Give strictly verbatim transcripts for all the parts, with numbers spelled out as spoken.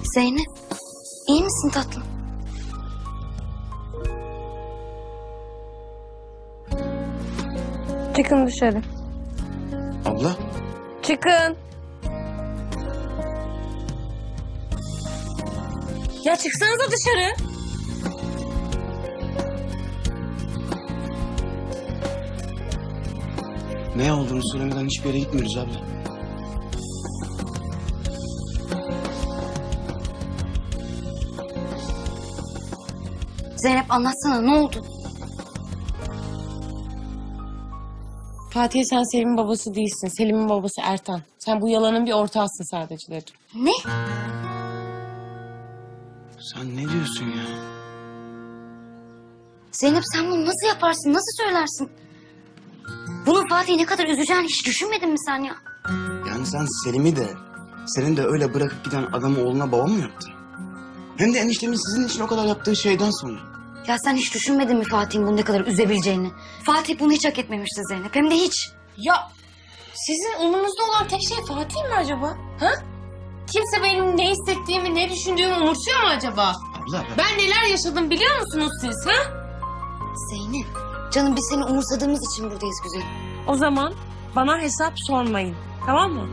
Zeynep, iyi misin tatlım? Çıkın dışarı. Abla. Çıkın. Ya çıksanıza dışarı. Ne olduğunu söylemeden hiçbir yere gitmiyoruz abla. Zeynep anlatsana, ne oldu? Fatih, sen Selim'in babası değilsin. Selim'in babası Ertan. Sen bu yalanın bir ortağısın sadece dedim. Ne? Sen ne diyorsun ya? Zeynep sen bunu nasıl yaparsın, nasıl söylersin? Bunun Fatih'i ne kadar üzeceğini hiç düşünmedin mi sen ya? Yani sen Selim'i de, senin de öyle bırakıp giden adamı oğluna baba mı yaptın? Hem de eniştemin sizin için o kadar yaptığı şeyden sonra. Ya sen hiç düşünmedin mi Fatih'in bunu ne kadar üzebileceğini? Fatih bunu hiç hak etmemişti Zeynep, hem de hiç. Ya sizin umurunuzda olan tek şey Fatih mi acaba? Ha? Kimse benim ne hissettiğimi, ne düşündüğümü umursuyor mu acaba? Abla ben... Ben neler yaşadım biliyor musunuz siz? Ha? Zeynep, canım biz seni umursadığımız için buradayız güzelim. O zaman bana hesap sormayın. Tamam mı?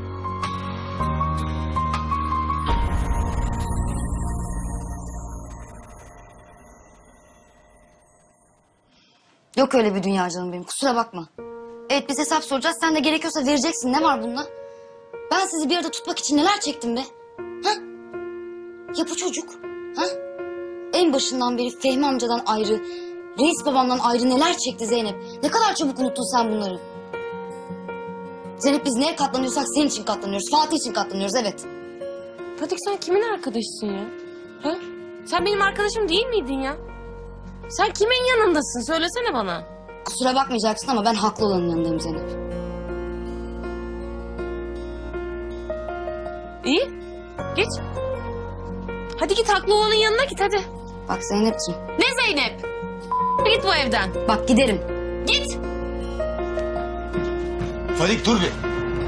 Yok öyle bir dünya canım benim, kusura bakma. Evet biz hesap soracağız, sen de gerekiyorsa vereceksin, ne var bunda? Ben sizi bir arada tutmak için neler çektim be? Ha? Ya bu çocuk? Ha? En başından beri Fehmi amcadan ayrı, Reis babamdan ayrı neler çekti Zeynep? Ne kadar çabuk unuttun sen bunları? Zeynep biz neye katlanıyorsak senin için katlanıyoruz, Fatih için katlanıyoruz, evet. Fatih, sen kimin arkadaşısın ya? Ha? Sen benim arkadaşım değil miydin ya? Sen kimin yanındasın? Söylesene bana. Kusura bakmayacaksın ama ben haklı olanın yanındayım Zeynep. İyi. Geç. Hadi git, haklı olanın yanına git hadi. Bak Zeynepciğim. Ne Zeynep? Git bu evden. Bak giderim. Git. Fadik dur bir.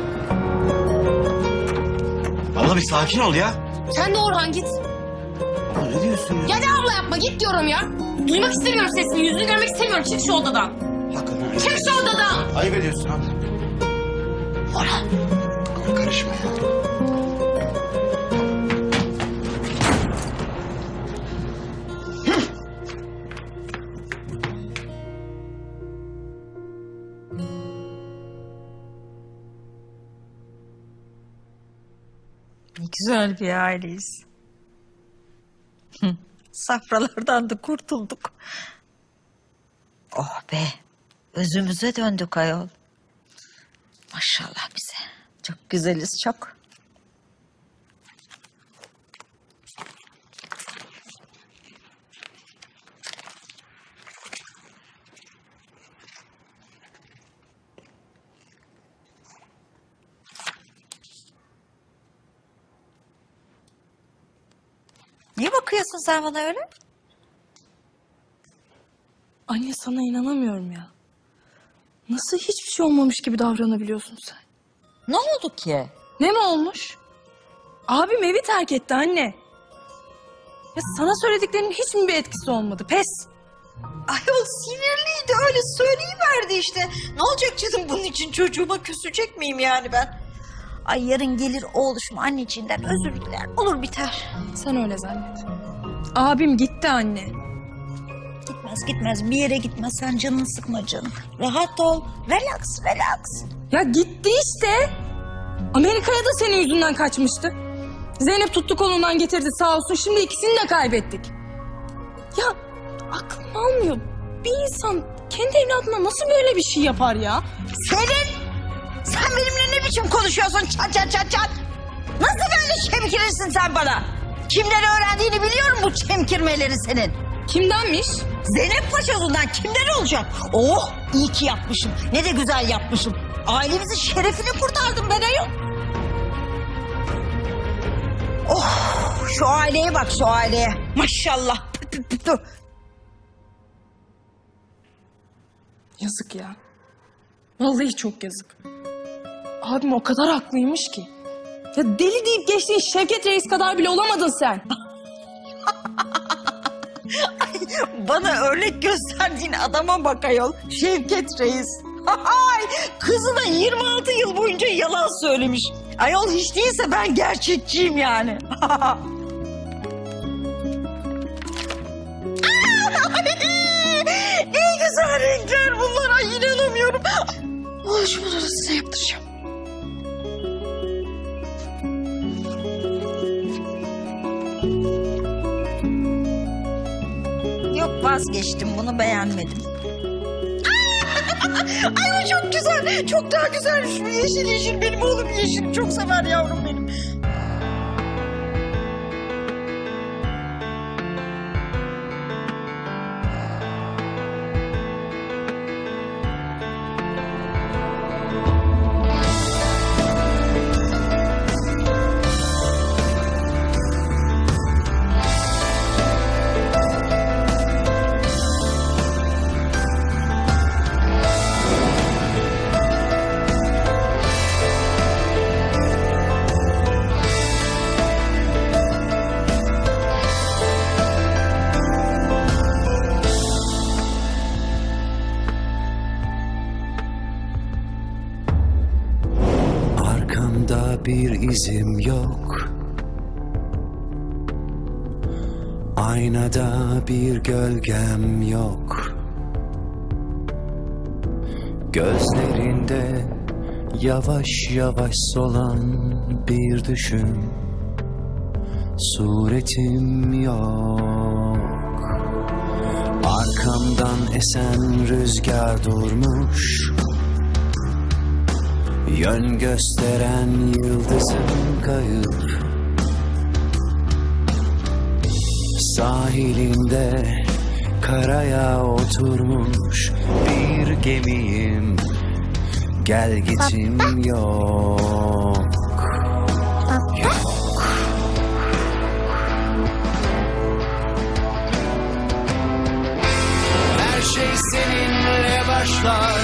Abla bir sakin ol ya. Sen de Orhan git. Abla ne diyorsun ya? Ya ne abla yapma, git diyorum ya. Duymak istemiyorum sesini, yüzünü görmek istemiyorum. Çık şu odadan. Hakikaten. Çık şu odadan. Ayıp ediyorsun abla. Orhan. Aman karışma ya. Ne güzel bir aileyiz. Hı, safralardan da kurtulduk. Oh be, özümüze döndük ayol. Maşallah bize. Çok güzeliz, çok. Niye bakıyorsun sen bana öyle? Anne sana inanamıyorum ya. Nasıl hiçbir şey olmamış gibi davranabiliyorsun sen? Ne oldu ki? Ne mi olmuş? Abim evi terk etti anne. Ya sana söylediklerinin hiç mi bir etkisi olmadı? Pes. Ayol sinirliydi, öyle söyleyiverdi işte. Ne olacak canım, bunun için çocuğuma küsecek miyim yani ben? Ay yarın gelir oğluşum anneciğinden özür diler. Olur biter. Sen öyle zannet. Abim gitti anne. Gitmez gitmez, bir yere gitmez, sen canını sıkma canım. Rahat ol, relax relax. Ya gitti işte. Amerika'ya da senin yüzünden kaçmıştı. Zeynep tuttu kolundan getirdi sağ olsun. Şimdi ikisini de kaybettik. Ya aklım almıyor. Bir insan kendi evladına nasıl böyle bir şey yapar ya? Selin! Sen benimle ne biçim konuşuyorsun çat çat çat çat? Nasıl böyle çemkirirsin sen bana? Kimden öğrendiğini biliyorum bu çemkirmeleri senin. Kimdenmiş? Zeynep Paşa'ndan kimden olacak? Oh iyi ki yapmışım. Ne de güzel yapmışım. Ailemizin şerefini kurtardım ben ayol. Oh şu aileye bak, şu aileye. Maşallah. Yazık ya. Vallahi çok yazık. Abim o kadar haklıymış ki. Ya deli deyip geçtiğin Şevket Reis kadar bile olamadın sen. Bana örnek gösterdiğin adama bak ayol. Şevket Reis. Ay, kızına yirmi altı yıl boyunca yalan söylemiş. Ayol hiç değilse ben gerçekçiyim yani. Ne güzel renkler bunlar. Ay inanamıyorum. Ay, şunları size yaptıracağım. Yok, vazgeçtim, bunu beğenmedim. Ay o çok güzel. Çok daha güzelmiş bu yeşil yeşil. Benim oğlum yeşil çok sever yavrum benim. Arkamda bir izim yok, aynada bir gölgem yok. Gözlerinde yavaş yavaş solan bir düşün, suretim yok. Arkamdan esen rüzgar durmuş, yön gösteren yıldızım kayıp. Sahilinde karaya oturmuş bir gemiyim, gel gitim yok. Yok. Her şey seninle başlar,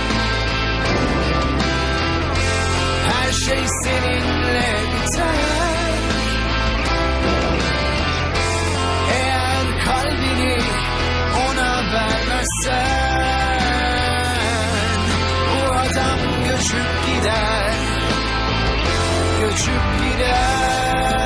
her şey seninle biter. Eğer kalbini ona vermezsen, bu adam göçüp gider, göçüp gider.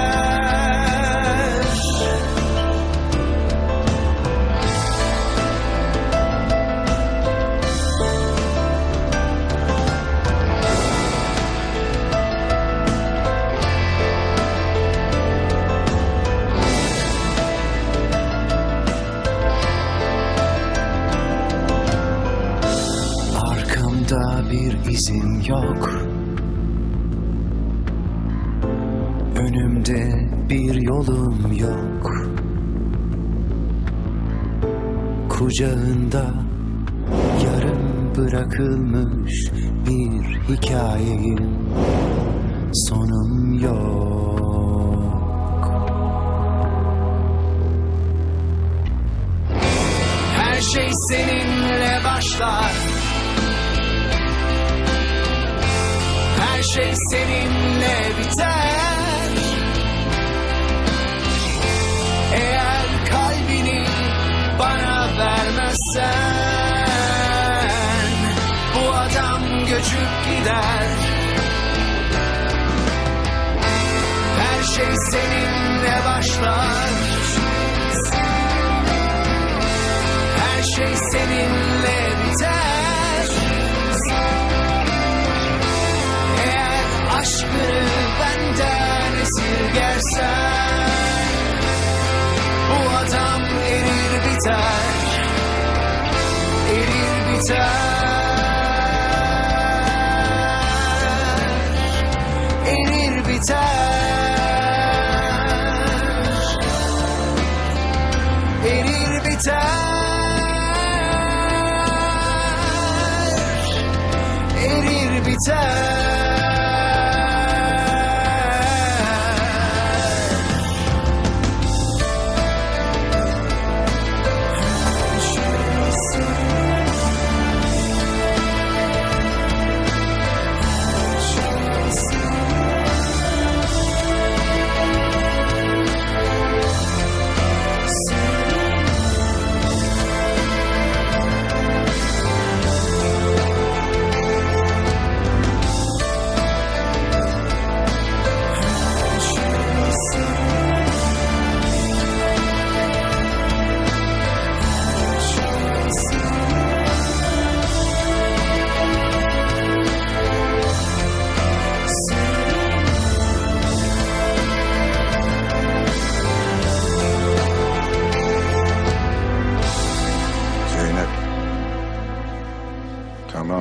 Arkamda bir izim yok, önümde bir yolum yok. Kucağında yarım bırakılmış bir hikayeyim, sonum yok. Her şey seninle başlar, her şey seninle biter. Eğer kalbini bana vermezsen, bu adam göçüp gider. Her şey seninle başlar, her şey seninle biter. Eğer aşkını benden esirgersen, bu adam erir biter, erir biter, erir biter, erir biter, erir biter. Tamam.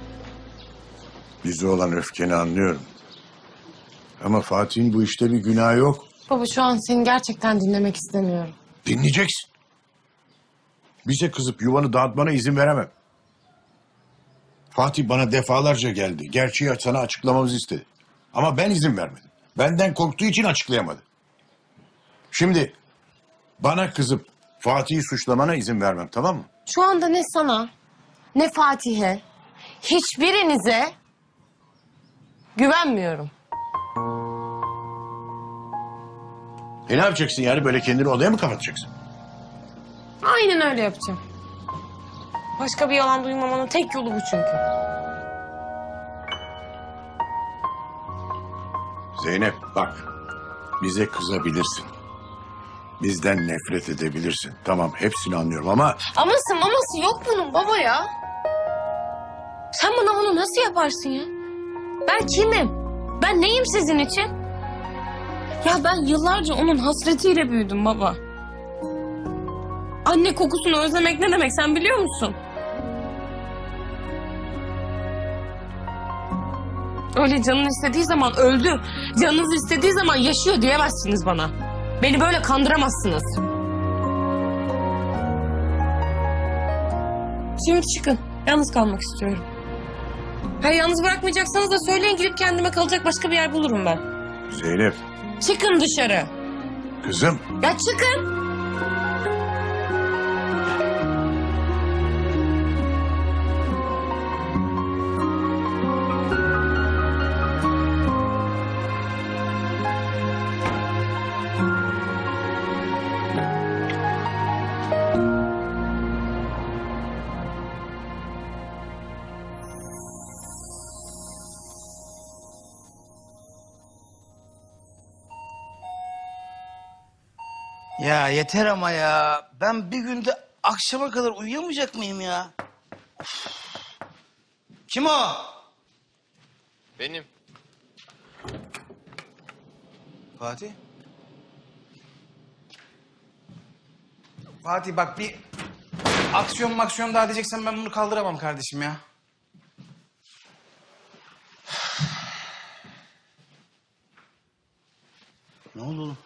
Bize olan öfkeni anlıyorum. Ama Fatih'in bu işte bir günahı yok. Baba şu an seni gerçekten dinlemek istemiyorum. Dinleyeceksin. Bize kızıp yuvanı dağıtmana izin veremem. Fatih bana defalarca geldi. Gerçeği sana açıklamamızı istedi. Ama ben izin vermedim. Benden korktuğu için açıklayamadı. Şimdi bana kızıp Fatih'i suçlamana izin vermem, tamam mı? Şu anda ne sana, ne Fatih'e, hiçbirinize güvenmiyorum. E ne yapacaksın yani? Böyle kendini odaya mı kapatacaksın? Aynen öyle yapacağım. Başka bir yalan duymamanın tek yolu bu çünkü. Zeynep bak, bize kızabilirsin. Bizden nefret edebilirsin. Tamam, hepsini anlıyorum ama... Aması maması yok bunun baba ya. Sen bana bunu nasıl yaparsın ya? Ben kimim? Ben neyim sizin için? Ya ben yıllarca onun hasretiyle büyüdüm baba. Anne kokusunu özlemek ne demek sen biliyor musun? Öyle canın istediği zaman öldü, canınız istediği zaman yaşıyor diyemezsiniz bana. Beni böyle kandıramazsınız. Şimdi çıkın. Yalnız kalmak istiyorum. Ha, yalnız bırakmayacaksanız da söyleyin, gidip kendime kalacak başka bir yer bulurum ben. Zeynep, Çıkın dışarı. kızım. Ya çıkın. Ya yeter ama ya. Ben bir günde akşama kadar uyuyamayacak mıyım ya? Of. Kim o? Benim. Fatih. Fatih bak bir aksiyon maksiyon daha diyeceksen ben bunu kaldıramam kardeşim ya. Ne oldu oğlum?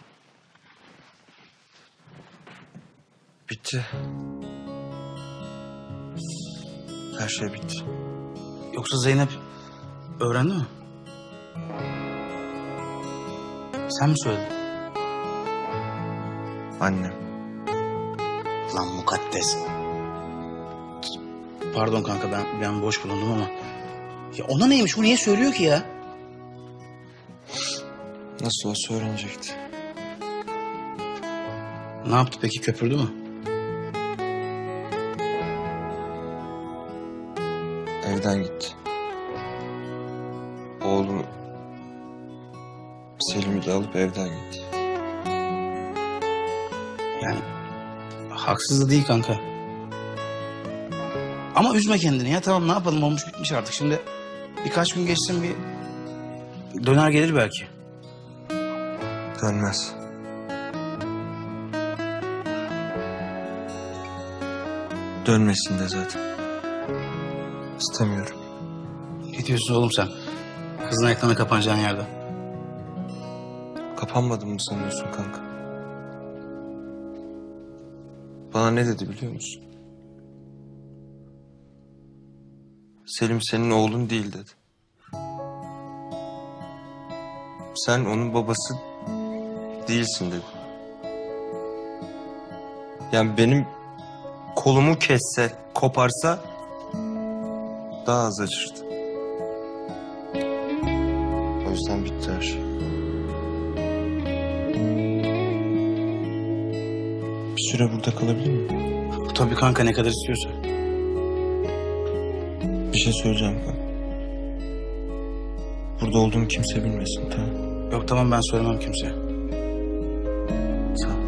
Bitti. Her şey bitti. Yoksa Zeynep öğrendi mi? Sen mi söyledin? Annem. Lan mukaddes. Pardon kanka ben ben boş bulundum ama. Ya ona neymiş? Bu niye söylüyor ki ya? Nasıl olsa öğrenecekti. Ne yaptı peki? Köpürdü mü? Evden gitti. Oğlum Selim'i de alıp evden gitti. Yani haksız da değil kanka. Ama üzme kendini ya. Tamam ne yapalım olmuş bitmiş artık. Şimdi birkaç gün geçsin bir döner gelir belki. Dönmez. Dönmesin de zaten. İstemiyorum. Ne diyorsun oğlum sen? Kızın ayaklarına kapanacağın yerde. Kapanmadım mı sanıyorsun kanka? Bana ne dedi biliyor musun? Selim senin oğlun değil dedi. Sen onun babası değilsin dedi. Yani benim kolumu kesse, koparsa daha az acırdı. O yüzden bitti her şey. Bir süre burada kalabilir miyim? Tabii kanka ne kadar istiyorsan. Bir şey söyleyeceğim kanka. Burada olduğumu kimse bilmesin, tamam? Yok tamam ben söylemem kimseye. Sağ ol.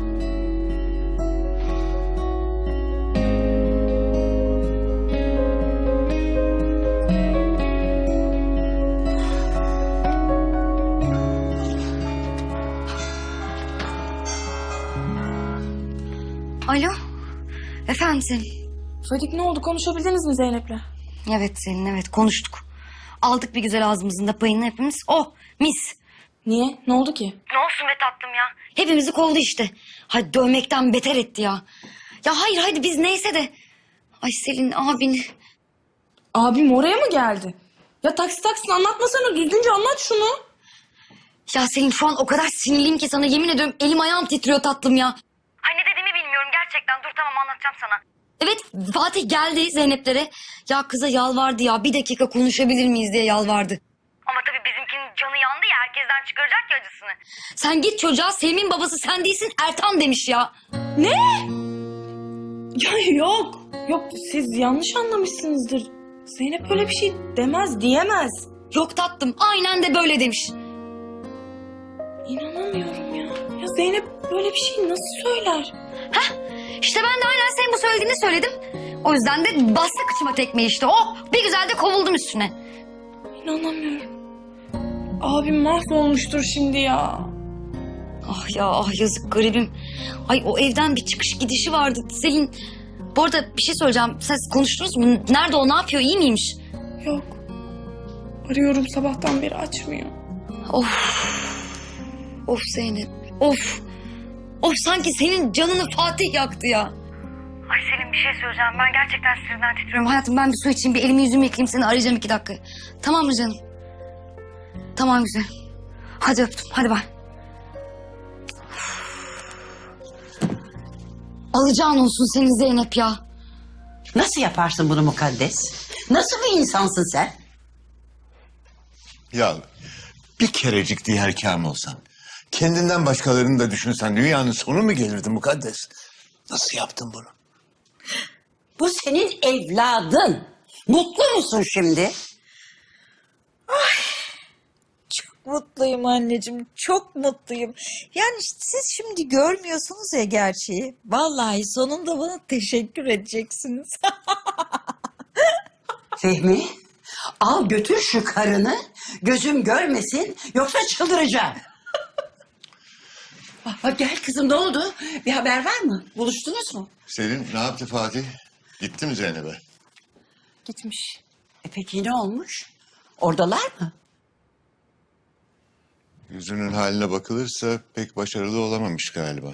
Alo. Efendim Selin. Fadik ne oldu? Konuşabildiniz mi Zeynep'le? Evet Selin, evet konuştuk. Aldık bir güzel ağzımızın da payını hepimiz. Oh mis. Niye? Ne oldu ki? Ne olsun be tatlım ya. Hepimizi kovdu işte. Hadi dövmekten beter etti ya. Ya hayır hadi biz neyse de. Ay Selin abin. Abim oraya mı geldi? Ya taksi taksi anlatmasana, düzgünce anlat şunu. Ya Selin şu an o kadar sinirliyim ki sana yemin ediyorum elim ayağım titriyor tatlım ya. Ay ne dediğimi bilmiyorum gerçekten. Dur tamam anlatacağım sana. Evet Fatih geldi Zeynep'lere. Ya kıza yalvardı ya bir dakika konuşabilir miyiz diye yalvardı. Ama tabii bizimkinin canı yandı ya herkesten çıkaracak ya acısını. Sen git çocuğa Sevim'in babası sen değilsin Ertan demiş ya. Ne? Ya yok. Yok siz yanlış anlamışsınızdır. Zeynep öyle bir şey demez, diyemez. Yok tatlım aynen de böyle demiş. İnanamıyorum ya. Ya Zeynep böyle bir şey nasıl söyler? Heh işte ben de aynen senin bu söylediğini söyledim. O yüzden de bastı kıçıma tekmeyi işte. Oh bir güzel de kovuldum üstüne. İnanamıyorum. Abim mahvolmuştur şimdi ya. Ah ya ah yazık garibim. Ay o evden bir çıkış gidişi vardı. Selin bu arada bir şey söyleyeceğim. Siz konuştunuz mu? Nerede o ne yapıyor iyi miymiş? Yok. Arıyorum sabahtan beri açmıyor. Of. Of Zeynep. Of. Of sanki senin canını Fatih yaktı ya. Ay Selin bir şey söyleyeceğim. Ben gerçekten sinirden titriyorum. Hayatım ben bir su içeyim. Bir elimi yüzümü yıkayayım. Seni arayacağım iki dakika. Tamam mı canım? Tamam güzel. Hadi öptüm. Hadi bay. Alacağın olsun senin Zeynep ya. Nasıl yaparsın bunu mukaddes? Nasıl bir insansın sen? Ya bir kerecik diğer kam olsan, kendinden başkalarını da düşünsen dünyanın sonu mu gelirdi mukaddes? Nasıl yaptın bunu? Bu senin evladın. Mutlu musun şimdi? Çok mutluyum anneciğim, çok mutluyum. Yani işte siz şimdi görmüyorsunuz ya gerçeği. Vallahi sonunda bana teşekkür edeceksiniz. Fehmi, al götür şu karını. Gözüm görmesin yoksa çıldıracağım. Bak, bak, gel kızım ne oldu? Bir haber var mı? Buluştunuz mu? Selin ne yaptı Fatih? Gitti mi Zeynep'e? Gitmiş. E peki ne olmuş? Oradalar mı? Yüzünün haline bakılırsa pek başarılı olamamış galiba.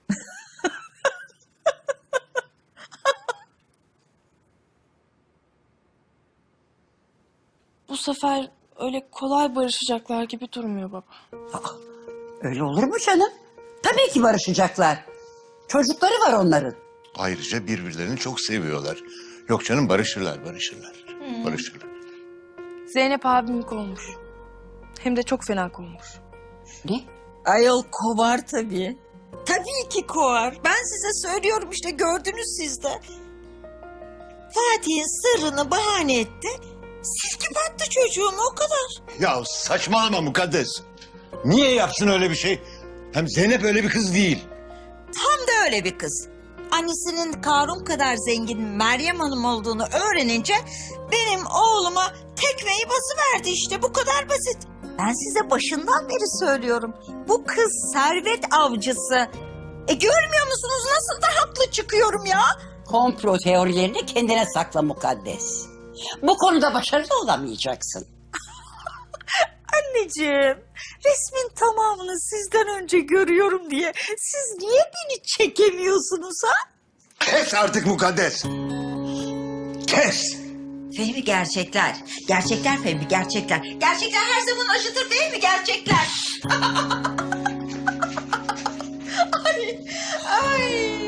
Bu sefer öyle kolay barışacaklar gibi durmuyor baba. Aa, öyle olur mu canım? Tabii ki barışacaklar. Çocukları var onların. Ayrıca birbirlerini çok seviyorlar. Yok canım barışırlar, barışırlar. Barışırlar. Zeynep abimi kovmuş. Hem de çok fena kovmuş. Ne? Ayol kovar tabii. Tabii ki kovar. Ben size söylüyorum işte gördünüz siz de. Fatih'in sırrını bahane etti. Silkip attı çocuğumu o kadar. Ya saçmalama mukaddes. Niye yapsın öyle bir şey? Hem Zeynep öyle bir kız değil. Tam da öyle bir kız. Annesinin Karun kadar zengin Meryem Hanım olduğunu öğrenince benim oğluma tekmeyi basıverdi işte bu kadar basit. Ben size başından beri söylüyorum. Bu kız servet avcısı. E görmüyor musunuz nasıl da haklı çıkıyorum ya? Komplo teorilerini kendine sakla mukaddes. Bu konuda başarılı olamayacaksın. Anneciğim, resmin tamamını sizden önce görüyorum diye siz niye beni çekemiyorsunuz ha? Kes artık mukaddes. Kes. Fehmi gerçekler. Gerçekler Fehmi gerçekler. Gerçekler her zaman acıtır değil mi gerçekler? ay, ay.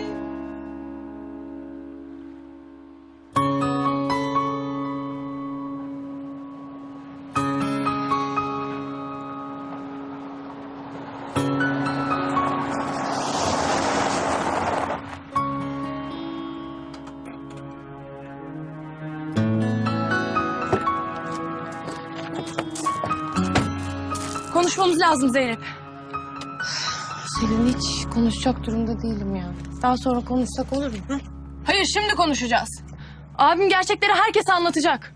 Konuşmamız lazım Zeynep. Selin hiç konuşacak durumda değilim ya. Daha sonra konuşsak olur mu? Hayır şimdi konuşacağız. Abim gerçekleri herkese anlatacak.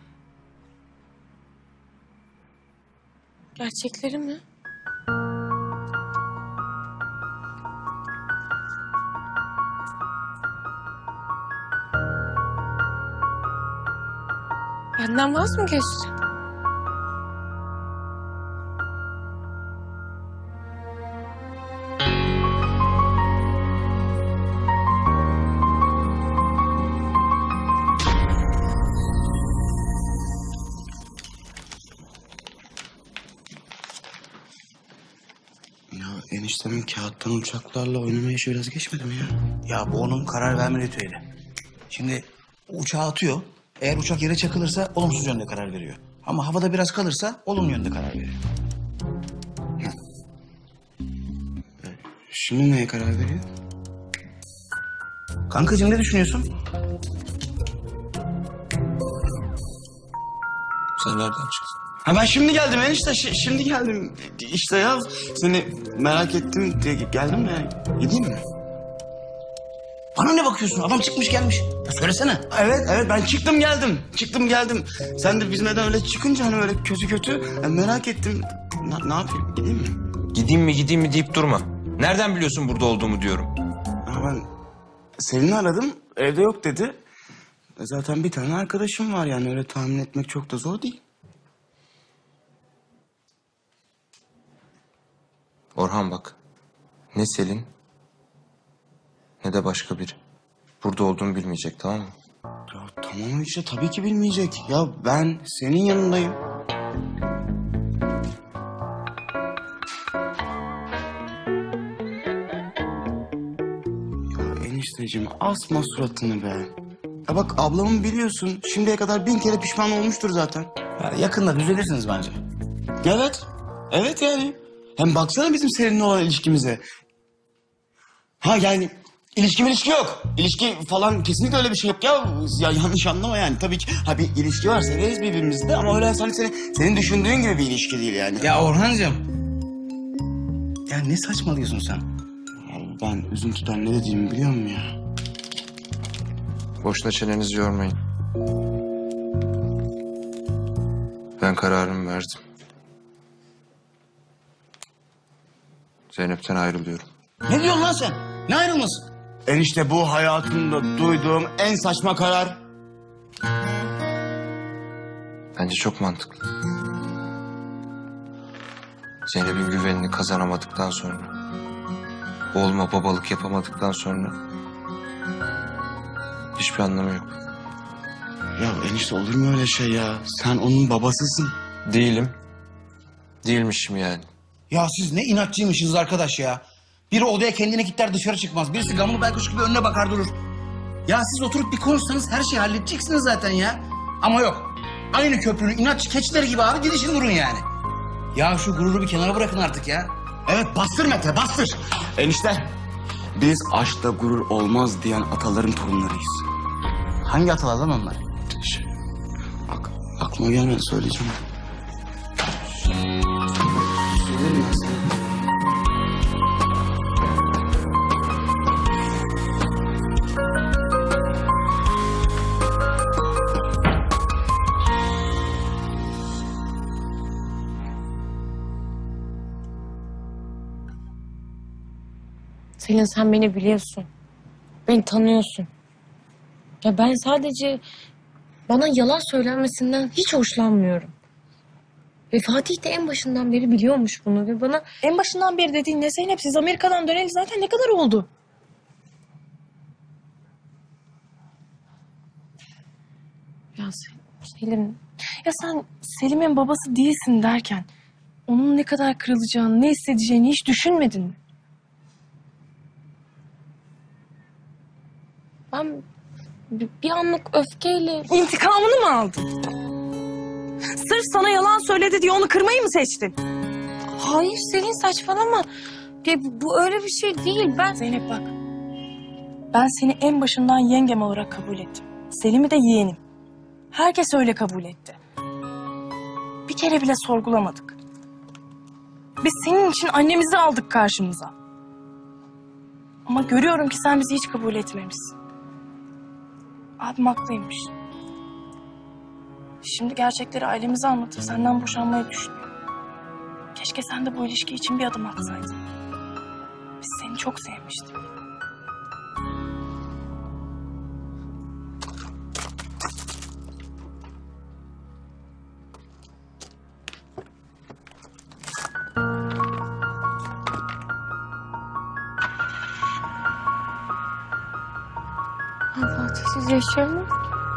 Gerçekleri mi? Benden vaz mı geçti? Ya eniştemin kağıttan uçaklarla oynama işi biraz geçmedi mi ya? Ya bu onun karar verme ritüeli. Şimdi uçağı atıyor. Eğer uçak yere çakılırsa olumsuz yönde karar veriyor. Ama havada biraz kalırsa olumlu yönde karar veriyor. Şimdi neye karar veriyor? Kankacığım ne düşünüyorsun? Sen nereden çıktın? Ha ben şimdi geldim enişte, şi- şimdi geldim. İşte ya seni merak ettim diye geldim ya. Gideyim mi? Bana ne bakıyorsun? Adam çıkmış gelmiş. Ya söylesene. Evet, evet ben çıktım geldim. Çıktım geldim. Sen de bizim evden öyle çıkınca hani öyle kötü kötü ya merak ettim. Na- ne yapayım? Gideyim mi? Gideyim mi gideyim mi deyip durma. Nereden biliyorsun burada olduğumu diyorum. Ha ben Selin'i aradım. Evde yok dedi. E Zaten bir tane arkadaşım var yani öyle tahmin etmek çok da zor değil. Orhan bak. Ne Selin ne de başka biri. Burada olduğumu bilmeyecek, tamam mı? Ya tamam işte tabii ki bilmeyecek. Ya ben senin yanındayım. Ya enişteciğim asma suratını be. Ya bak ablamı biliyorsun. Şimdiye kadar bin kere pişman olmuştur zaten. Ya yakında düzelirsiniz bence. Evet. Evet yani. Hem baksana bizim Selin'le olan ilişkimize. Ha yani ilişki ilişki yok. İlişki falan kesinlikle öyle bir şey yok ya. Ya yanlış anlama yani. Tabii ki ha bir ilişki var severiz birbirimizi de ama öyle hani senin, senin düşündüğün gibi bir ilişki değil yani. Ya Orhancığım. Ya ne saçmalıyorsun sen? Ya ben üzüntüden ne dediğimi biliyor musun ya? Boşuna çenenizi yormayın. Ben kararımı verdim. Zeynep'ten ayrılıyorum. Ne diyorsun lan sen? Ne ayrılması? Enişte bu hayatımda duyduğum en saçma karar. Bence çok mantıklı. Zeynep'in güvenini kazanamadıktan sonra, oğluma babalık yapamadıktan sonra hiçbir anlamı yok. Ya enişte olur mu öyle şey ya? Sen onun babasısın. Değilim. Değilmişim yani. Ya siz ne inatçıymışsınız arkadaş ya. Biri odaya kendine kilitler dışarı çıkmaz. Birisi gamlı baykuş gibi önüne bakar durur. Ya siz oturup bir konuşsanız her şeyi halledeceksiniz zaten ya. Ama yok. Aynı köprünün inatçı keçileri gibi abi gidişin durun yani. Ya şu gururu bir kenara bırakın artık ya. Evet bastır Mete bastır. Enişte biz aşkta gurur olmaz diyen ataların torunlarıyız. Hangi atalar lan onlar? Şey, bak aklıma gelmedi söyleyeceğim. Söylerim ben sana. Selin sen beni biliyorsun. Beni tanıyorsun. Ya ben sadece bana yalan söylenmesinden hiç hoşlanmıyorum. Ve Fatih de en başından beri biliyormuş bunu ve bana... En başından beri dediğin ne Zeynep? Siz Amerika'dan döneli zaten ne kadar oldu? Ya Sel- Selin... Ya sen Selim'in babası değilsin derken onun ne kadar kırılacağını, ne hissedeceğini hiç düşünmedin mi? Ben bir, bir anlık öfkeyle... İntikamını mı aldın? Sırf sana yalan söyledi diye onu kırmayı mı seçtin? Hayır Selin saçmalama. Ya bu, bu öyle bir şey değil. Ben... Zeynep bak. Ben seni en başından yengem olarak kabul ettim. Selim'i de yeğenim. Herkes öyle kabul etti. Bir kere bile sorgulamadık. Biz senin için annemizi aldık karşımıza. Ama görüyorum ki sen bizi hiç kabul etmemişsin. Abim haklıymış. Şimdi gerçekleri ailemize anlatıp senden boşanmayı düşünüyor. Keşke sen de bu ilişki için bir adım atsaydın. Biz seni çok sevmiştik. Ben Fatih'siz yaşayamam.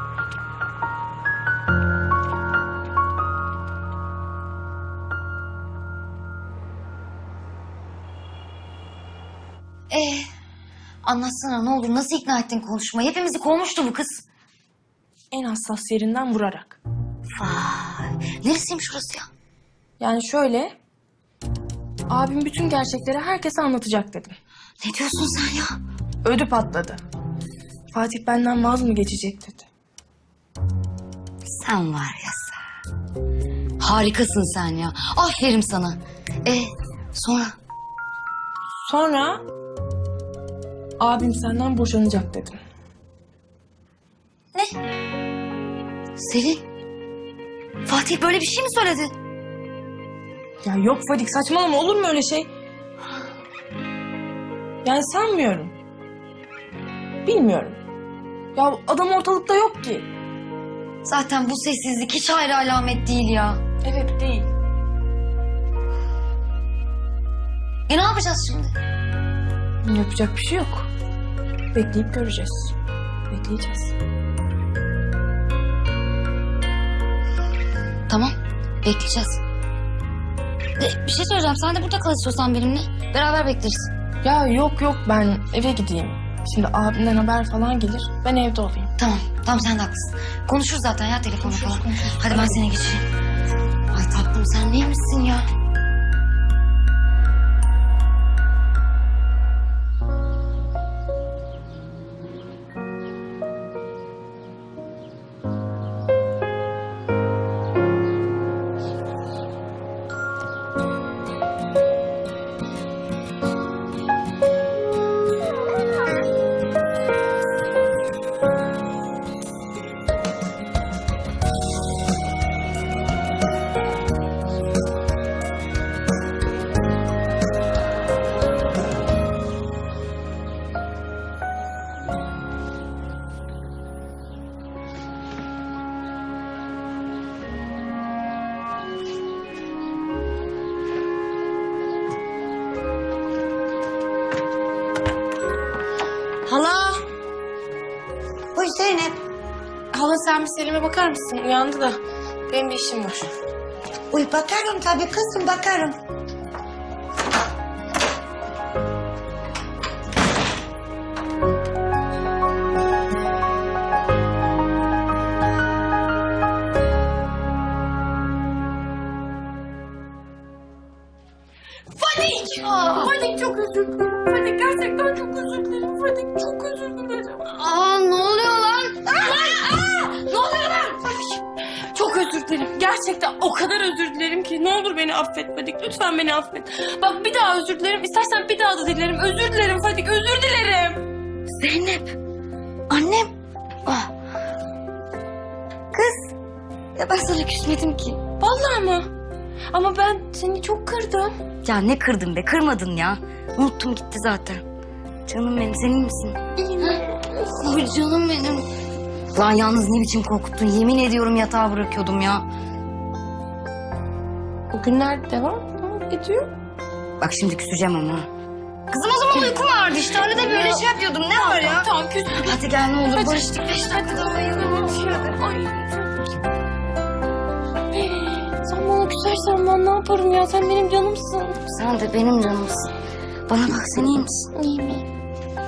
Ee, anlatsana ne olur, nasıl ikna ettin konuşmayı? Hepimizi kovmuştu bu kız. En hassas yerinden vurarak. Vay, neresiymiş şurası ya? Yani şöyle... Abim bütün gerçekleri herkese anlatacak dedim. Ne diyorsun sen ya? Ödü patladı. Fatih benden vaz mı geçecek dedi. Sen var ya sen. Harikasın sen ya. Aferin sana. Ee, sonra? Sonra... Abim senden boşanacak dedim. Ne? Selin. Fatih böyle bir şey mi söyledi? Ya yok Fadik, saçmalama, olur mu öyle şey? Yani sanmıyorum. Bilmiyorum. Ya adam ortalıkta yok ki. Zaten bu sessizlik hiç hayra alamet değil ya. Evet, değil. E ne yapacağız şimdi? Yapacak bir şey yok. Bekleyip göreceğiz. Bekleyeceğiz. Tamam, bekleyeceğiz. De, bir şey söyleyeceğim, sen de burada kal istiyorsan benimle. Beraber bekleriz. Ya yok yok, ben eve gideyim. Şimdi abimden haber falan gelir. Ben evde olayım. Tamam, tamam sen de haklısın. Konuşuruz zaten ya telefonla falan. konuşuruz. Hadi ben seni geçireyim. Ay tatlım sen neymişsin ya? Hala! Buyur Zeynep. Hala sen bir Selim'e bakar mısın? Uyandı da. Benim bir işim var. Uy bakarım tabii kızım bakarım. Fadik! Fadik çok özür dilerim. Fadik gerçekten çok özür dilerim. Fadik çok özür dilerim. Aa ne oluyor lan? Ne oluyor lan? Fadik çok özür dilerim. Gerçekten o kadar özür dilerim ki. Ne olur beni affet Fadik. Lütfen beni affet. Bak bir daha özür dilerim. İstersen bir daha da dilerim. Özür dilerim Fadik. Özür dilerim. Zeynep. Annem. Ah. Kız. Ya ben sana küsmedim ki. Vallahi mı? Ama ben seni çok kırdım. Ya ne kırdın be, kırmadın ya. Unuttum gitti zaten. Canım benim, sen iyi misin? İyiyim. Ay canım benim. Lan yalnız ne biçim korkuttun. Yemin ediyorum yatağa bırakıyordum ya. Bugünler devam ediyor. Bak şimdi küseceğim ama. Kızım o zaman uykum vardı işte. Öyle de böyle şey yapıyordum. Ne var ya? Tamam küstüm. Hadi gel ne olur. Barıştık beş dakika daha uyuyalım. Ay. Sen bana küsersen ben ne yaparım ya? Sen benim canımsın. Sen de benim canımsın. Bana bak sen iyi misin? İyiyim iyiyim.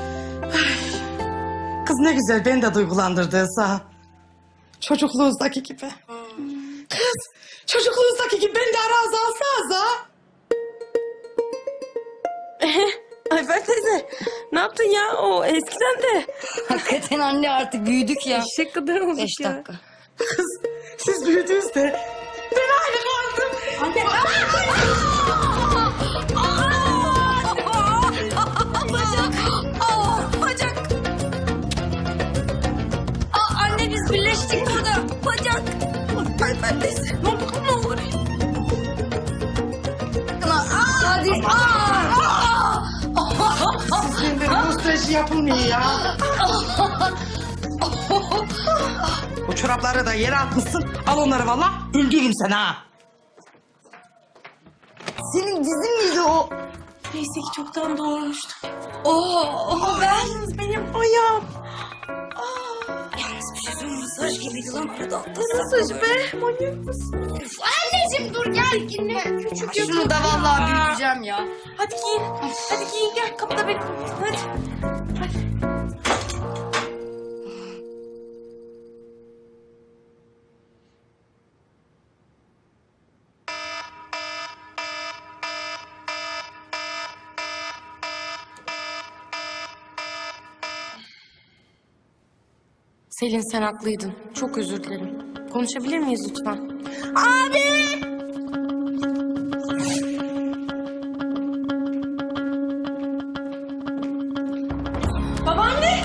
Kız ne güzel beni de duygulandırdı ha. Çocukluğunuzdaki gibi. Kız çocukluğunuzdaki gibi beni de aranıza alsanıza. Ayfer teyze ne yaptın ya? O eskiden de. Hakikaten anne artık büyüdük ya. Eşek kadar olduk Beş ya. dakika. Kız siz büyüdüğünüzde ben aynı kaldım. Anne. Bacak. Aa, bacak. Aa, anne biz birleştik burada. Bacak. Ayfer teyze ne olur ne olur. Hadi. Aa. Sizin de nostalji yapılmıyor ya. O çorapları da yere atmışsın. Al onları valla öldürürüm seni ha. Senin dizin miydi o? Neyse ki çoktan doğurmuştum. Oo, Ben benim ayağım. Mesaj gibiydi lan arada. Mesaj be. Manyak mısın? Anneciğim dur gel yine. Küçük Şunu da vallahi büyüteceğim ya. Hadi giyin. Hadi giyin gel kapıda bekle. Hadi. Hadi. Selin sen haklıydın. Çok özür dilerim. Konuşabilir miyiz lütfen? Abi! Babaanne!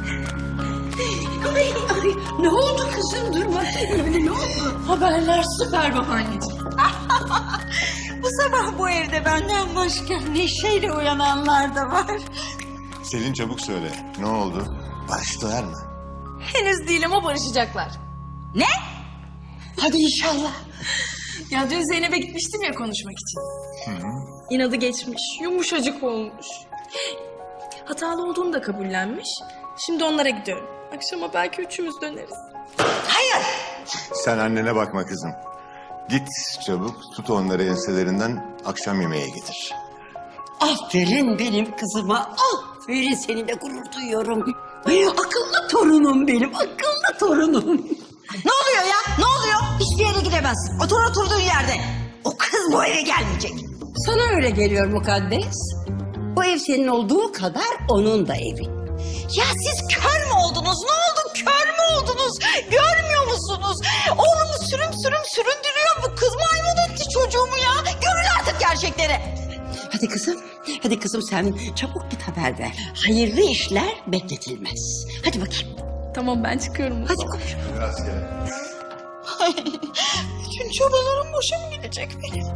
Ay, ay, ne oldu kızım? Dur bakayım öyle ne oldu? Haberler süper babaanneciğim. Bu sabah bu evde benden başka neşeyle uyananlar da var. Selin çabuk söyle. Ne oldu? Barıştılar mı? Henüz değil ama barışacaklar. Ne? Hadi inşallah. Ya dün Zeynep'e gitmiştim ya konuşmak için. İnadı geçmiş, yumuşacık olmuş. Hatalı olduğunu da kabullenmiş. Şimdi onlara gidiyorum. Akşama belki üçümüz döneriz. Hayır. Sen annene bakma kızım. Git çabuk tut onları enselerinden akşam yemeğe getir. Aferin benim kızıma. Aferin seninle gurur duyuyorum. Ay, akıllı torunum benim. Akıllı torunum. Ne oluyor ya? Ne oluyor? Hiçbir yere gidemezsin. Otur oturduğun yerde. O kız bu eve gelmeyecek. Sana öyle geliyor mukaddes. Bu ev senin olduğu kadar onun da evi. Ya siz kör mü oldunuz? Ne oldu? Kör mü oldunuz? Görmüyor musunuz? Oğlumu sürüm sürüm süründürüyor bu kız. Maymun etti çocuğumu ya. Görün artık gerçekleri. Hadi kızım, hadi kızım sen çabuk git haber ver. Hayırlı işler bekletilmez. Hadi bakayım. Tamam ben çıkıyorum. Hadi koş. Biraz gel. Ay, bütün çabalarım boşa mı gidecek benim?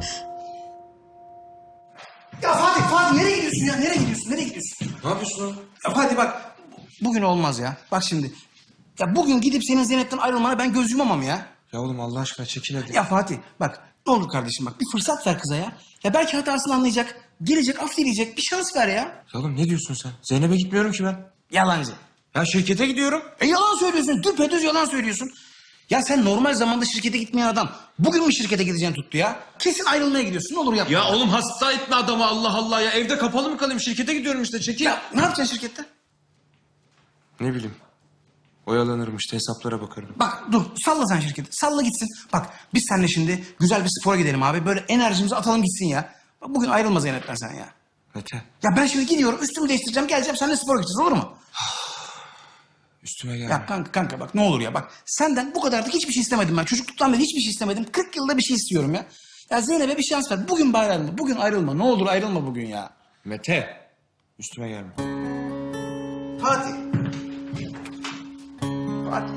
Ya Fatih, Fatih nereye gidiyorsun ya? Nereye gidiyorsun? Nereye gidiyorsun? Ne yapıyorsun oğlum? Ya Fatih bak, bugün olmaz ya. Bak şimdi. Ya bugün gidip senin Zeynep'ten ayrılmana ben göz yumamam ya. Ya oğlum Allah aşkına çekil hadi. Ya Fatih bak, ne olur kardeşim bak, bir fırsat ver kıza ya. Ya belki hatasını anlayacak, gelecek, af dileyecek, bir şans ver ya. Ya oğlum ne diyorsun sen? Zeynep'e gitmiyorum ki ben. Yalancı. Ya şirkete gidiyorum. E yalan söylüyorsun, düpedüz yalan söylüyorsun. Ya sen normal zamanda şirkete gitmeyen adam bugün mü şirkete gideceğini tuttu ya? Kesin ayrılmaya gidiyorsun, ne olur yapma. Ya oğlum hasta etme adamı Allah Allah ya. Evde kapalı mı kalayım? Şirkete gidiyorum işte çekil. Ya ne yapacaksın şirkette? Ne bileyim. Oyalanırım işte hesaplara bakarım. Bak dur, salla sen şirketi, salla gitsin. Bak biz seninle şimdi güzel bir spora gidelim abi. Böyle enerjimizi atalım gitsin ya. Bak, bugün ayrılma Zeynep'ten sen ya. Mete Ya ben şimdi gidiyorum, üstümü değiştireceğim, geleceğim, seninle spora gideceğiz, olur mu? üstüme gelme. Ya kanka kanka bak ne olur ya bak. Senden bu kadarlık hiçbir şey istemedim ben. Çocukluktan beri hiçbir şey istemedim. kırk yılda bir şey istiyorum ya. Ya Zeynep'e bir şans ver. Bugün bari ayrılma. Bugün ayrılma. Ne olur ayrılma bugün ya. Mete. Üstüme gelme. Fatih. Fatih.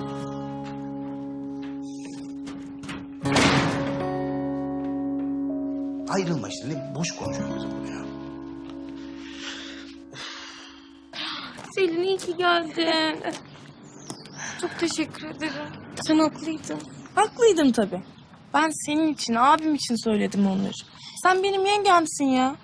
Ayrılma işte. Ne boş konuşuyoruz ya. Selin iyi ki geldin. Çok teşekkür ederim. Sen haklıydın. Haklıydım tabii. Ben senin için, abim için söyledim onları. Sen benim yengemsin ya.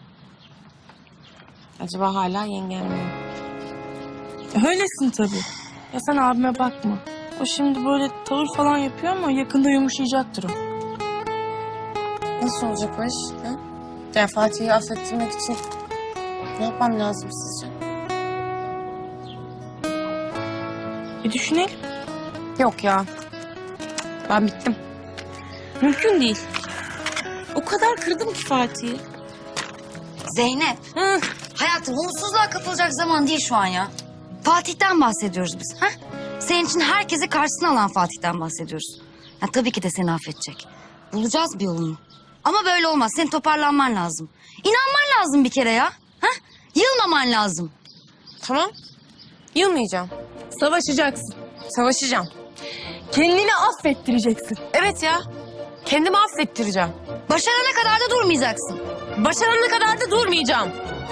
Acaba hala yengem mi? Öylesin tabii. Ya sen abime bakma. O şimdi böyle tavır falan yapıyor ama yakında yumuşayacaktır o. Nasıl olacak o iş? Ha? Ya Fatih'i affettirmek için ne yapmam lazım sizce? Bir düşünelim. Yok ya. Ben bittim. Mümkün değil. O kadar kırdım ki Fatih'i. Zeynep. Hı. Hayatım umutsuzluğa kapılacak zaman değil şu an ya. Fatih'ten bahsediyoruz biz. Ha? Senin için herkesi karşısına alan Fatih'ten bahsediyoruz. Ya, tabii ki de seni affedecek. Bulacağız bir yolunu. Ama böyle olmaz. Senin toparlanman lazım. İnanman lazım bir kere ya. Ha? Yılmaman lazım. Tamam. Yılmayacağım. Savaşacaksın. Savaşacağım. Kendini affettireceksin. Evet ya. Kendimi affettireceğim. Başarana kadar da durmayacaksın. Başarana kadar da durmayacağım.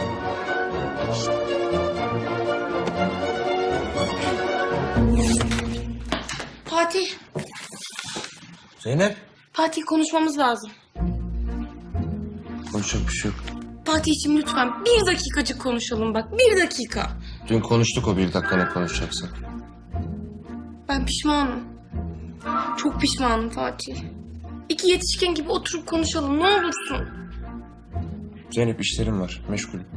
Fatih. Zeynep. Fatih konuşmamız lazım. Konuşacak bir şey yok. Fatih'ciğim lütfen bir dakikacık konuşalım bak. Bir dakika. Dün konuştuk o bir dakika ne konuşacaksın. Ben pişmanım. Çok pişmanım Fatih. İki yetişkin gibi oturup konuşalım ne olursun. Zeynep işlerim var. Meşgulüm.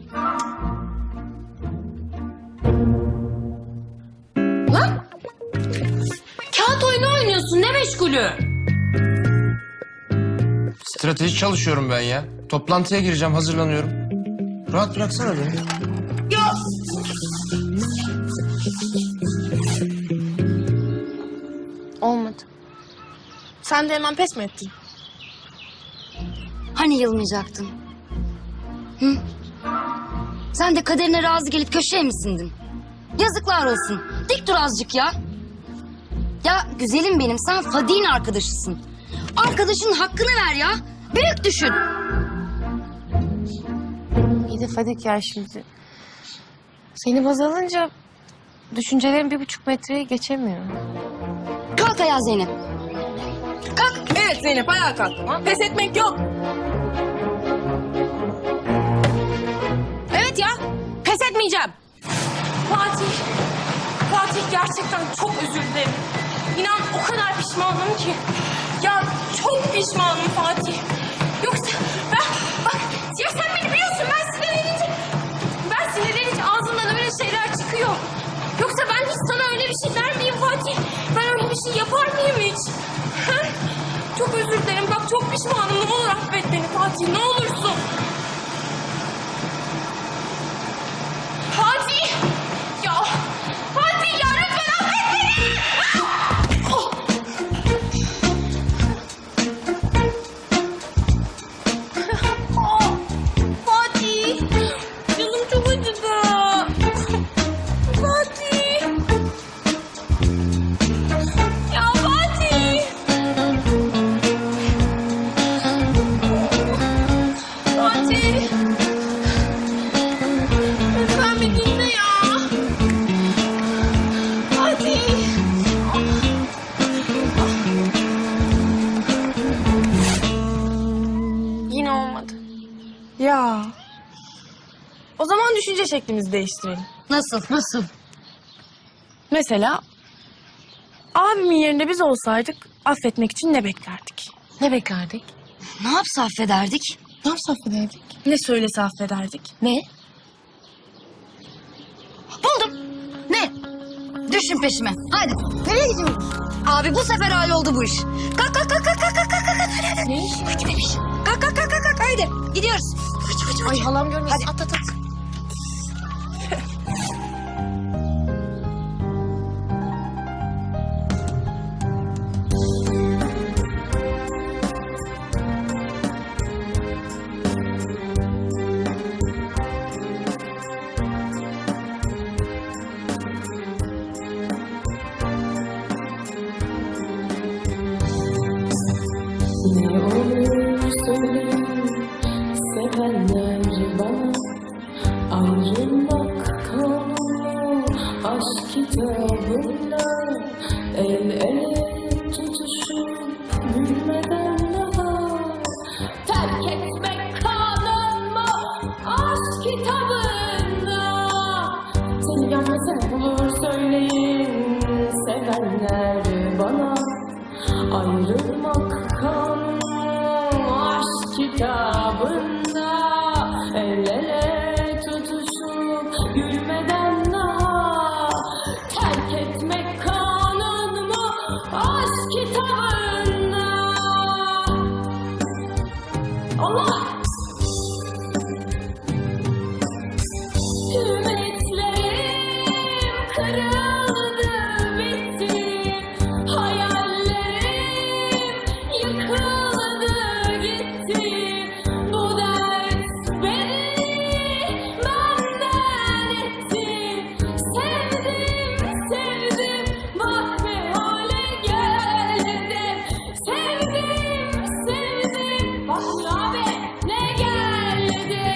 Lan! Kağıt oyunu oynuyorsun ne meşgulü? Strateji çalışıyorum ben ya. Toplantıya gireceğim, hazırlanıyorum. Rahat bıraksana beni. Ya! Olmadı. Sen de hemen pes mi ettin? Hani yılmayacaktın? Hı? Sen de kaderine razı gelip köşeye mi sindin? Yazıklar olsun. Dik dur azıcık ya. Ya güzelim benim, sen Fadik'in arkadaşısın. Arkadaşının hakkını ver ya. Büyük düşün. İyi de Fadik ya şimdi. Seni baz alınca düşüncelerin bir buçuk metreye geçemiyor. Kalk ayağa Zeynep. Kalk. Evet Zeynep ayağa kalk. Pes etmek yok. Evet ya, pes etmeyeceğim. Fatih, Fatih gerçekten çok özür dilerim. İnan o kadar pişmanım ki. Ya çok pişmanım Fatih. Yoksa ben, bak ya sen beni biliyorsun ben sinirlenince, ben sinirlenince ağzımdan öyle şeyler çıkıyor. Yoksa ben hiç sana öyle bir şey der miyim Fatih? Ben öyle bir şey yapar mıyım hiç? Ha? Çok özür dilerim, bak çok pişmanım. Ne olur affet beni Fatih, ne olursun. Fatih! Ya Fatih ya lütfen affet beni! Oh! Oh! Fatih! Canım çok acıdı. Fatih! Ya Fatih! Fatih! Lütfen bir dinle ya. Hadi. Yine olmadı. Ya. O zaman düşünce şeklimizi değiştirelim. Nasıl? Nasıl? Mesela abimin yerinde biz olsaydık affetmek için ne beklerdik? Ne beklerdik? Ne yapsa affederdik? Ne yapsa affederdik? Ne söylese affederdik? Ne? Buldum. Ne? Düşün peşime. Hadi. Nereye gidiyorsun? Abi bu sefer hal oldu bu iş. Kalk kalk kalk kalk kalk kalk kalk kalk. Ne iş? Hadi bebiş. Kalk kalk kalk kalk kalk. Haydi. Gidiyoruz. Hadi hadi hadi. Ay halam görmesin. Hadi. At at at. Ne olur söyleyin sevenler bana, ayrılmak kanunu aşk kitabında, el ele tutuşup gülmeden daha, terk etmek kanun mu aşk kitabında? Seni görmese olur söyleyin sevenler bana, ayrılmak kanun aşk kitabında, el ele tutuşup gülmeden daha, terk etmek kanun mu aşk kitabında? Allah! Ümitlerim kırıldı, bitti. Hayallerim yıkıldı, gitti. Bu dert beni benden etti. Sevdim, sevdim, bak ne hale geldim. Sevdim, sevdim, bak abi ne geldi.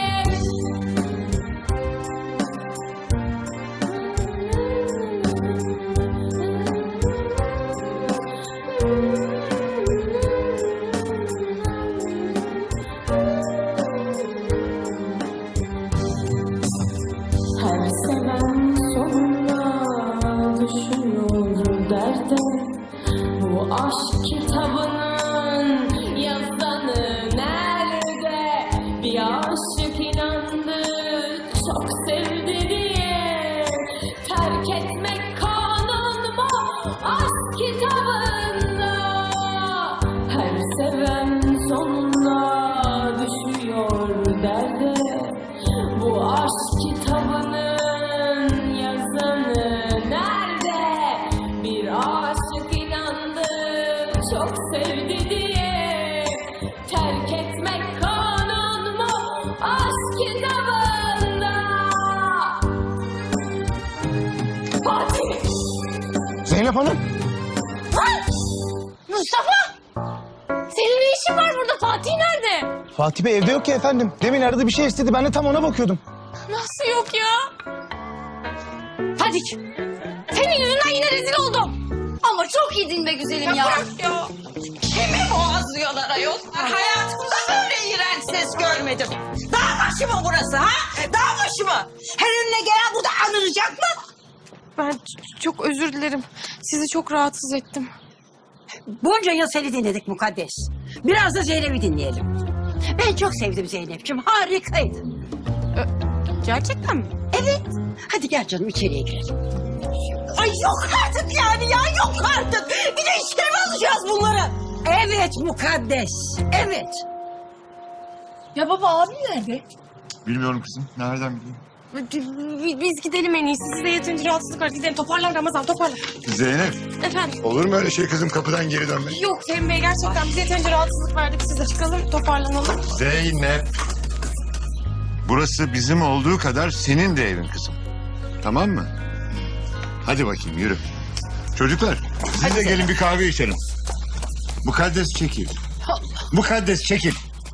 Her seven sonunda düşüyor derde. Bu aşk kitabının yazanı nerede? Bir aşık inandı çok sevdi diye. Terk etmek kanun mu aşk kitabında? Her seven sonunda düşüyor derde. Bu aşk kitabının yazanı nerede? Bir aşık inandı çok sevdi diye. Terk etmek kanun mu aşk kitabında? Fatih! Zeynep Hanım. Mustafa! Senin ne işin var burada? Fatih nerede? Fatih Bey evde yok ki efendim. Demin aradı bir şey istedi. Ben de tam ona bakıyordum. Nasıl yok ya? Fadik! Senin yüzünden yine rezil oldum. Ama çok iyiydin be güzelim ya. Bırak ya. Kimi boğazlıyorlar ayol? Hayatımda böyle iğrenç ses görmedim. Dağ başı mı burası ha? Dağ başı mı? Her önüne gelen burada anılacak mı? Ben ç- çok özür dilerim. Sizi çok rahatsız ettim. Bunca yıl seni dinledik Mukaddes. Biraz da Zeynep'i dinleyelim. Ben çok sevdim Zeynep'ciğim. Harikaydı. Gerçekten mi? Evet. Hadi gel canım içeriye girelim. Ay yok artık yani ya yok artık. Bir de işe mi alacağız bunları? Evet Mukaddes. Evet. Ya baba abim nerede? Bilmiyorum kızım. Nereden bileyim? Bi- Biz gidelim en iyisi. Size yeterince rahatsızlık var. Gidelim toparlan Ramazan toparlan. Zeynep. Efendim? Olur mu öyle şey kızım kapıdan geri dönmek? Yok Fehmi Bey gerçekten biz yeterince rahatsızlık verdik size. Çıkalım toparlanalım. Zeynep. Burası bizim olduğu kadar senin de evin kızım. Tamam mı? Hadi bakayım yürü. Çocuklar siz de gelin bir kahve içelim. Mukaddes çekil. Mukaddes çekil.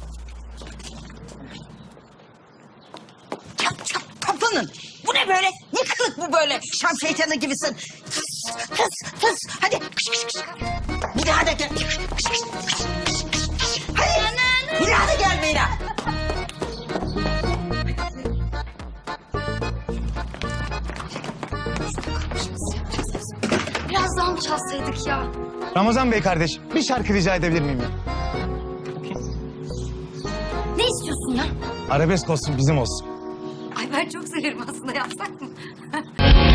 Çap çap kapının. Bu ne böyle? Ne kılık bu böyle? Şam şeytanı gibisin. Fıs fıs fıs. Hadi kış kış kış. Bir daha da gel. Kış, kış, kış, kış, kış, kış. Hadi. Bir daha da gelmeyin ha. Biraz daha mı çalsaydık ya? Ramazan Bey kardeş bir şarkı rica edebilir miyim ya? Ne istiyorsun ya? Arabesk olsun bizim olsun. Ay ben çok severim aslında yapsak mı?